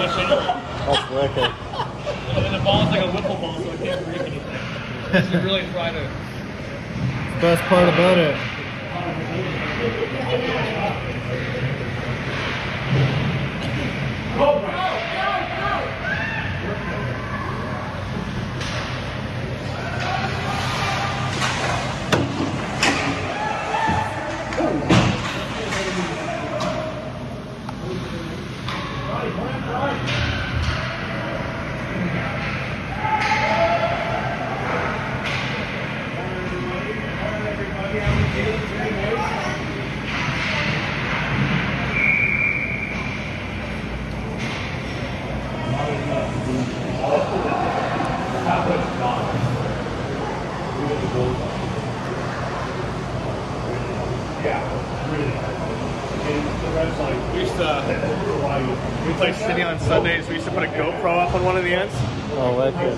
much anyway. That's wicked. And the ball's like a wiffle ball, so it can't break anything. You really try to. Best part about it. We play City on Sundays. We used to put a GoPro up on one of the ends. Oh, wicked.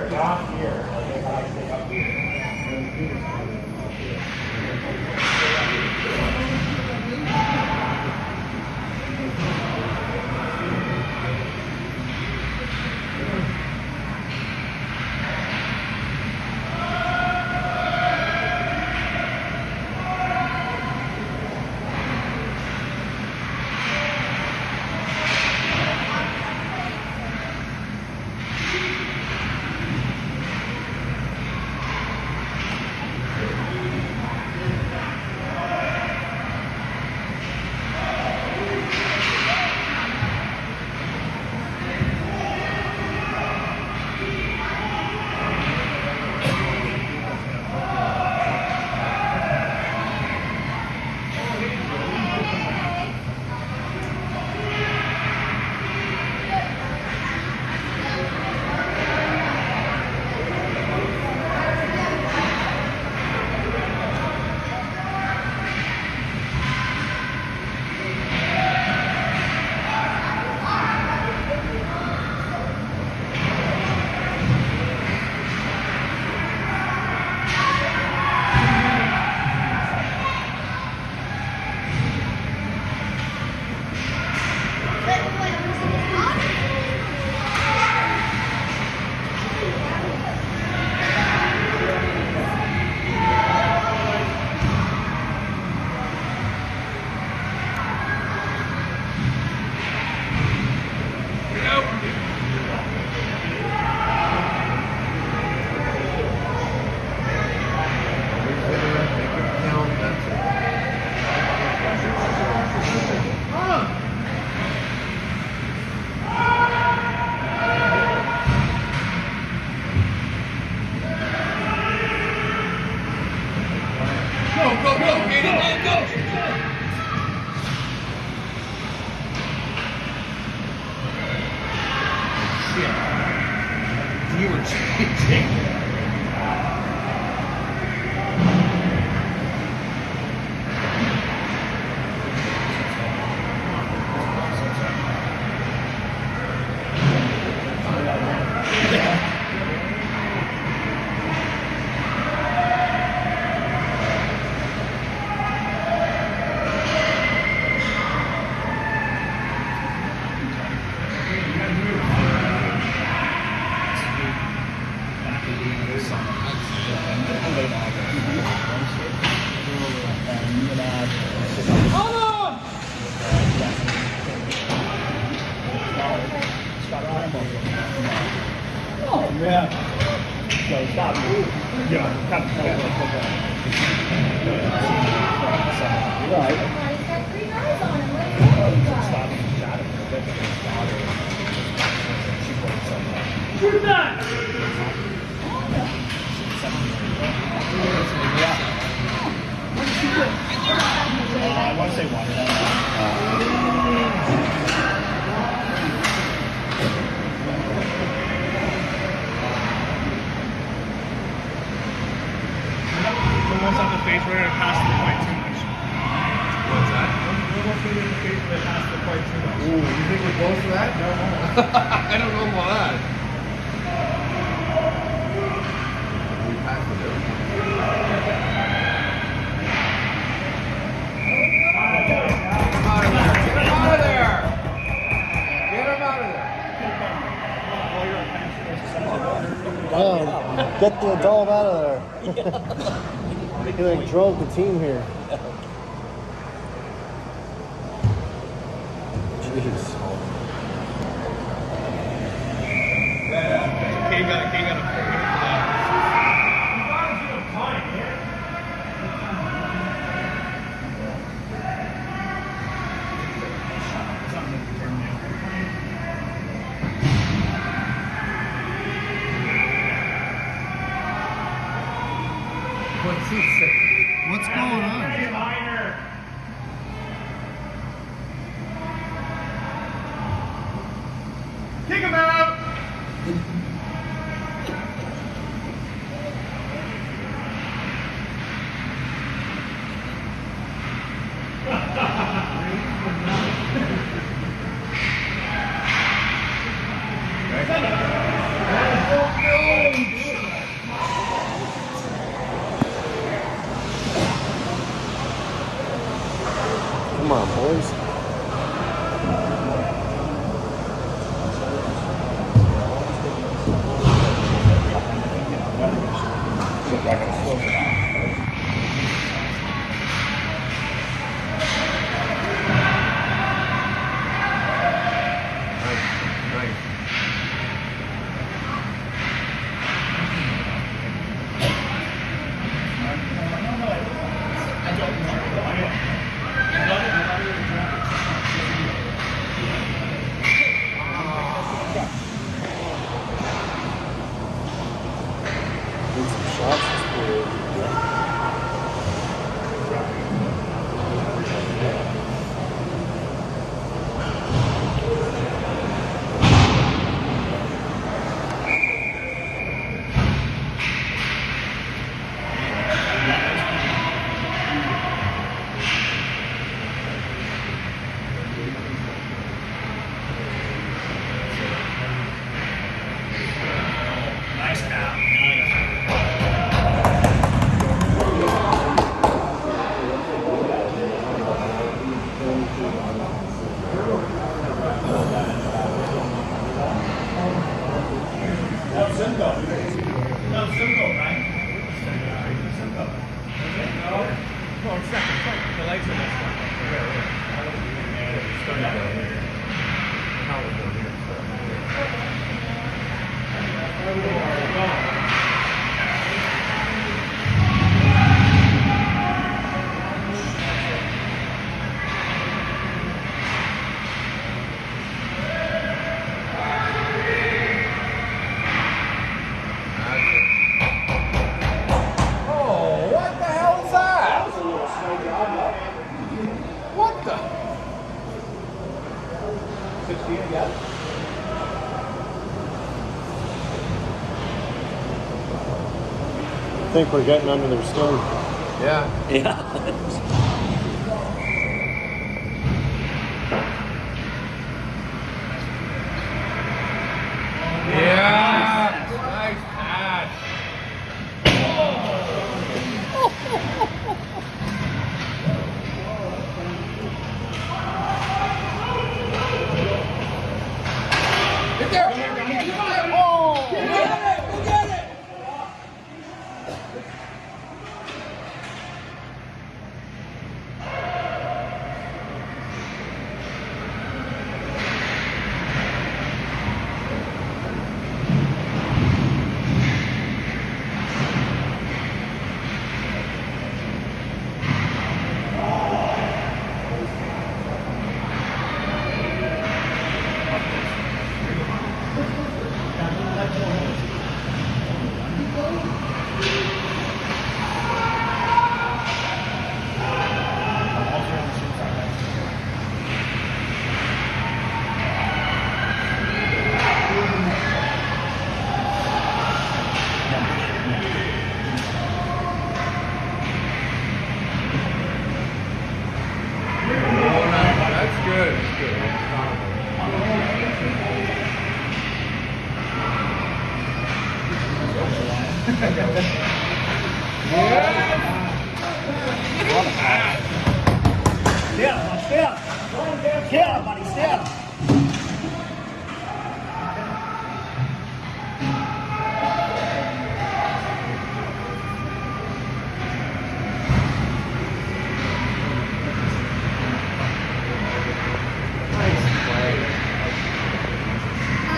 You were cheating. Yeah. So stop. Yeah, stop. Right. Shoot that! I want to say one. Almost on the face where it passed the point too much. What's that? Almost in the face where it passed the point too much. Ooh, you think we're close to that? No. I don't know about that. We passed the bill. Get him out of there! Get him out of there! Get the adult out of there. He like drove the team here. Jeez. He got a 4 minutes for that. What's going on? Kick him out! Come on, boys. Need some shots this period. Nice now. Oh, what the hell is that? What the? 16 again. I think we're getting under their skin. Yeah. Yeah. Yeah. Nice pass. Get there. Oh. Get it. Go get it.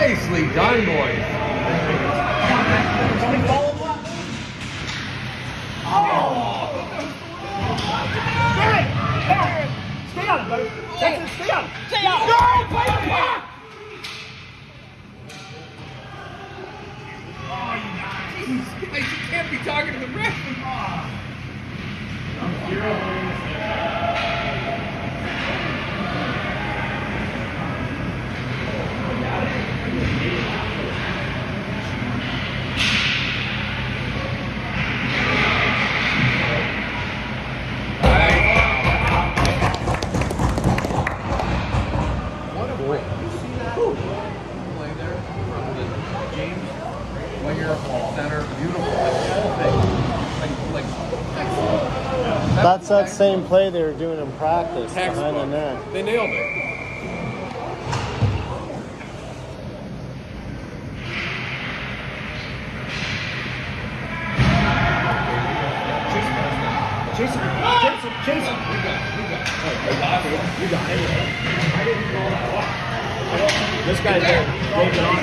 Nicely done, boys. Stay on it, buddy. That's it, stay on it. Stay out. No, play the puck! Jesus Christ, you can't be talking to the ref. When you're center, beautiful, like the whole thing, like excellent. That's that same play they were doing in practice behind the Textbook. net. They nailed it. Jason. You got it. This guy's there. Waving on.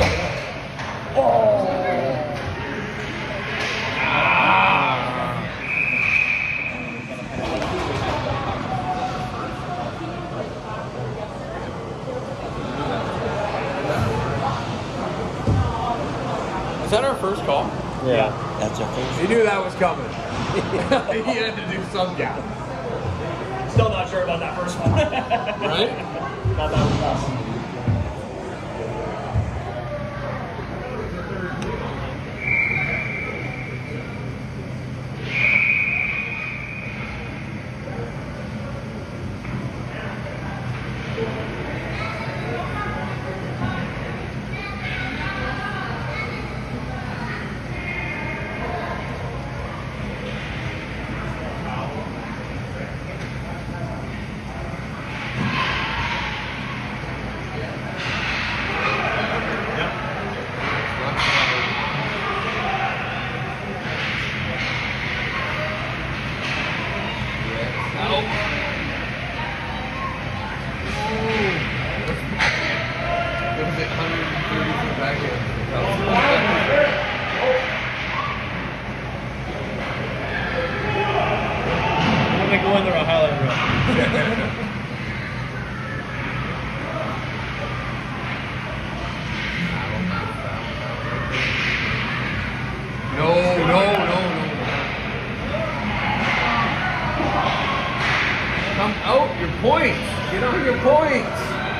Is that our first call? Yeah. That's our first. He knew that was coming. He had to do some gap. Still not sure about that first one. Right? Thought that was us. When they go in there, I'll highlight reel. No. Come out, your points. Get on your points.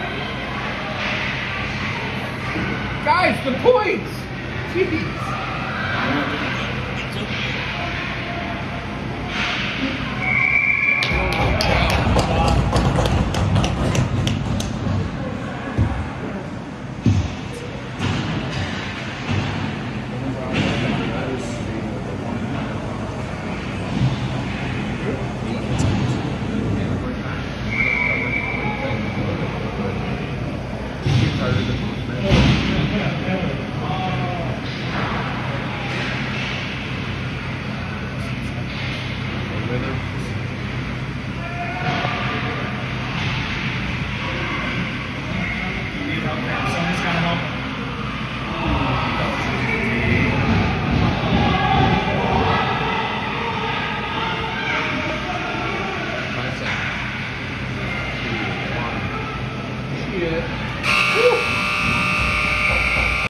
Guys, the points. Jeez.